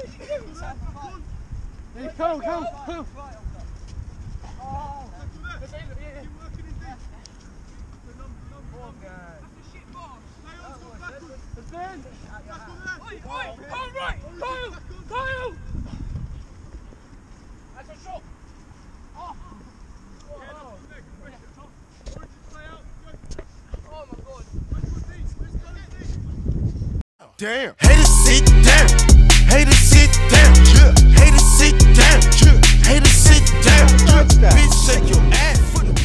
Come. Kyle! That's a shot! Oh my God! Damn! Haters sit down! Haters sit down! Haters sit down! Haters sit down! Bitch, shake your ass.